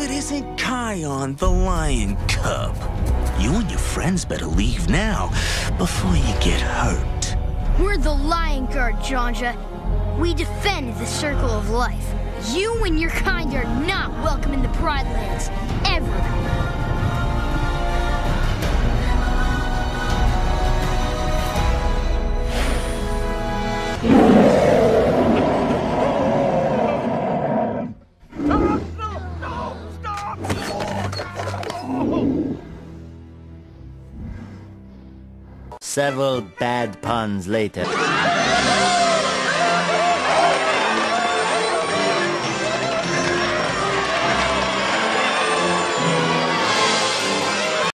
it isn't Kion the lion cub. You and your friends better leave now, before you get hurt. We're the Lion Guard, Janja. We defend the circle of life. You and your kind are not welcome in the Pride Lands, ever. Several bad puns later.